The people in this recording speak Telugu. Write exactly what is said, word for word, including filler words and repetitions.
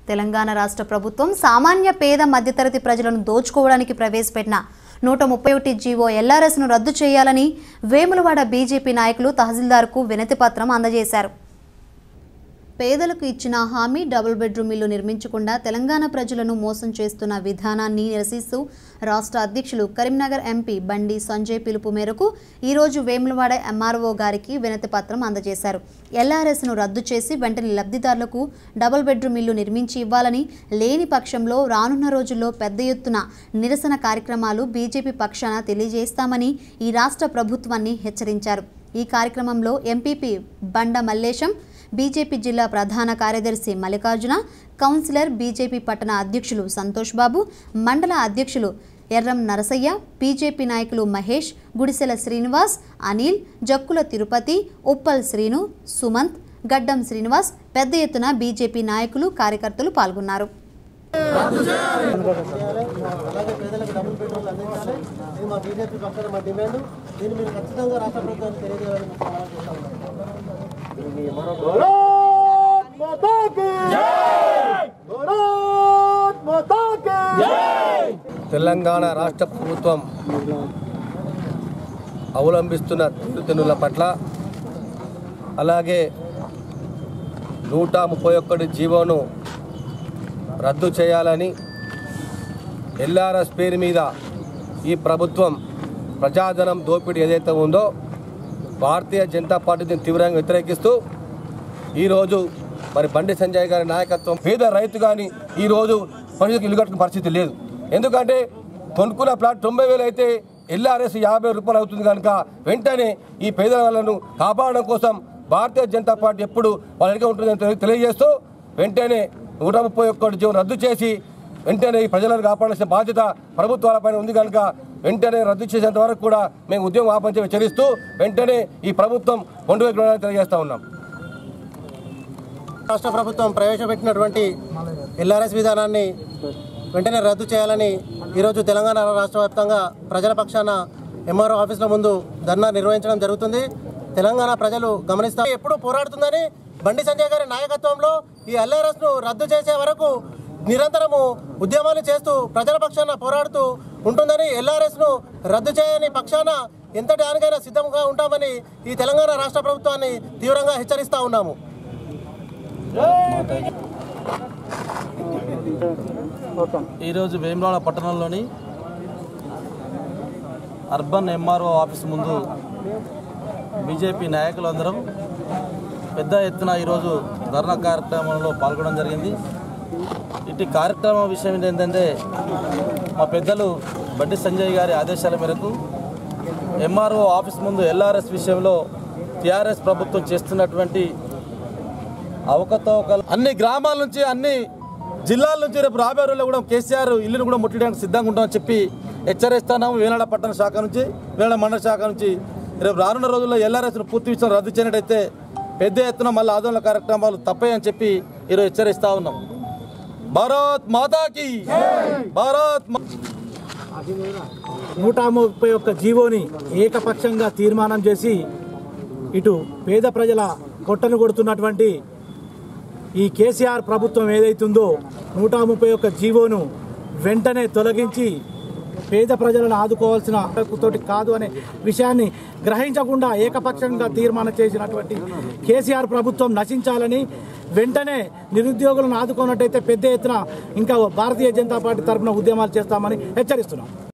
తెలంగాణ రాష్ట్ర ప్రభుత్వం సామాన్య పేద మధ్యతరగతి ప్రజలను దోచుకోవడానికి ప్రవేశపెట్టిన నూట ముప్పై ఒకటి జీవో ఎల్ఆర్ఎస్ ను రద్దు చేయాలని వేములవాడ బీజేపీ నాయకులు తహసీల్దార్కు వినతిపత్రం అందజేశారు. పేదలకు ఇచ్చిన హామీ డబుల్ బెడ్రూమ్ ఇల్లు నిర్మించకుండా తెలంగాణ ప్రజలను మోసం చేస్తున్న విధానాన్ని నిరసిస్తూ రాష్ట్ర అధ్యక్షులు కరీంనగర్ ఎంపీ బండి సంజయ్ పిలుపు మేరకు ఈరోజు వేములవాడ ఎంఆర్ఓ గారికి వినతి పత్రం అందజేశారు. ఎల్ఆర్ఎస్ ను రద్దు చేసి వెంటనే లబ్ధిదారులకు డబుల్ బెడ్రూమ్ ఇల్లు నిర్మించి ఇవ్వాలని, లేని పక్షంలో రానున్న రోజుల్లో పెద్ద ఎత్తున నిరసన కార్యక్రమాలు బీజేపీ పక్షాన తెలియజేస్తామని ఈ రాష్ట్ర ప్రభుత్వాన్ని హెచ్చరించారు. ఈ కార్యక్రమంలో ఎంపీపీ బండ మల్లేశం, బీజేపీ జిల్లా ప్రధాన కార్యదర్శి మల్లికార్జున, కౌన్సిలర్, బీజేపీ పట్టణ అధ్యక్షులు సంతోష్ బాబు, మండల అధ్యక్షులు ఎర్రం నరసయ్య, బీజేపీ నాయకులు మహేష్, గుడిసెల శ్రీనివాస్, అనిల్, జక్కుల తిరుపతి, ఉప్పల్ శ్రీను, సుమంత్, గడ్డం శ్రీనివాస్ పెద్ద ఎత్తున బీజేపీ నాయకులు, కార్యకర్తలు పాల్గొన్నారు. తెలంగాణ రాష్ట్ర ప్రభుత్వం అవలంబిస్తున్న తీరుతెన్నుల పట్ల, అలాగే నూట ముప్పై ఒక్కటి జీవోను రద్దు చేయాలని, ఎల్ఆర్ఎస్ పేరు మీద ఈ ప్రభుత్వం ప్రజాధనం దోపిడీ ఏదైతే ఉందో భారతీయ జనతా పార్టీని తీవ్రంగా వ్యతిరేకిస్తూ ఈరోజు మరి బండి సంజయ్ గారి నాయకత్వం పేద రైతు కానీ ఈరోజు పనులకు ఇల్లు కట్టుకునే పరిస్థితి లేదు. ఎందుకంటే కొనుక్కున్న ప్లాట్ తొంభై వేలు అయితే ఎల్ఆర్ఎస్ యాభై రూపాయలు అవుతుంది కనుక వెంటనే ఈ పేద వాళ్ళను కాపాడడం కోసం భారతీయ జనతా పార్టీ ఎప్పుడు వాళ్ళ వెనుక ఉంటుందని తెలియజేస్తూ వెంటనే నూట ముప్పై ఒక్కటి జీవో రద్దు చేసి వెంటనే ఈ ప్రజలను కాపాడాల్సిన బాధ్యత ప్రభుత్వాలపైన ఉంది కనుక వెంటనే రద్దు చేసేంత వరకు కూడా మేము ఉద్యమం ఆపంచే హెచ్చరిస్తూ వెంటనే ఈ ప్రభుత్వం కొండవైపు తెలియజేస్తా ఉన్నాం. రాష్ట్ర ప్రభుత్వం ప్రవేశపెట్టినటువంటి ఎల్ఆర్ఎస్ విధానాన్ని వెంటనే రద్దు చేయాలని ఈరోజు తెలంగాణ రాష్ట్ర వ్యాప్తంగా ప్రజల పక్షాన ఎంఆర్ఓ ఆఫీసుల ముందు ధర్నా నిర్వహించడం జరుగుతుంది. తెలంగాణ ప్రజలు గమనిస్తా ఎప్పుడు పోరాడుతుందని బండి సంజయ్ గారి నాయకత్వంలో ఈ ఎల్ఆర్ఎస్ ను రద్దు చేసే వరకు నిరంతరము ఉద్యమాలు చేస్తూ ప్రజల పక్షాన పోరాడుతూ ఉంటుందని, ఎల్ఆర్ఎస్ ను రద్దు చేయని పక్షాన ఎంతటి దానికైనా సిద్ధంగా ఉంటామని ఈ తెలంగాణ రాష్ట్ర ప్రభుత్వాన్ని తీవ్రంగా హెచ్చరిస్తా ఉన్నాము. ఈరోజు వేములవాడ పట్టణంలోని అర్బన్ ఎంఆర్ఓ ఆఫీస్ ముందు బీజేపీ నాయకులందరం పెద్ద ఎత్తున ఈరోజు ధర్నా కార్యక్రమంలో పాల్గొనడం జరిగింది. ఇటు కార్యక్రమం విషయం ఏంటంటే మా పెద్దలు బండి సంజయ్ గారి ఆదేశాల మేరకు ఎంఆర్ఓ ఆఫీస్ ముందు ఎల్ఆర్ఎస్ విషయంలో టీఆర్ఎస్ ప్రభుత్వం చేస్తున్నటువంటి అవకతవకలు అన్ని గ్రామాల నుంచి అన్ని జిల్లాల నుంచి రేపు రాబోయే రోజుల్లో కూడా కేసీఆర్ ఇల్లును కూడా ముట్టడానికి సిద్ధంగా ఉంటామని చెప్పి హెచ్చరిస్తున్నాము. వేనాడ పట్టణ శాఖ నుంచి, వేనాడ మండల శాఖ నుంచి రేపు రానున్న రోజుల్లో ఎల్ఆర్ఎస్ను పూర్తి విషయం రద్దు చేయనట్టయితే పెద్ద ఎత్తున మళ్ళీ ఆందోళన కార్యక్రమాలు తప్పని చెప్పి ఈరోజు హెచ్చరిస్తూ ఉన్నాం. భారత్ మాతాకి భారత్. నూట ముప్పై ఒక్క జీవోని ఏకపక్షంగా తీర్మానం చేసి ఇటు పేద ప్రజల కొట్టను కొడుతున్నటువంటి ఈ కేసీఆర్ ప్రభుత్వం ఏదైతుందో నూట ముప్పై ఒక్క జీవోను వెంటనే తొలగించి పేద ప్రజలను ఆదుకోవాల్సిన హక్కుతోటి కాదు అనే విషయాన్ని గ్రహించకుండా ఏకపక్షంగా తీర్మానం చేసినటువంటి కేసీఆర్ ప్రభుత్వం నశించాలని, వెంటనే నిరుద్యోగులను ఆదుకున్నట్టయితే పెద్ద ఎత్తున ఇంకా భారతీయ జనతా పార్టీ తరఫున ఉద్యమాలు చేస్తామని హెచ్చరిస్తున్నాం.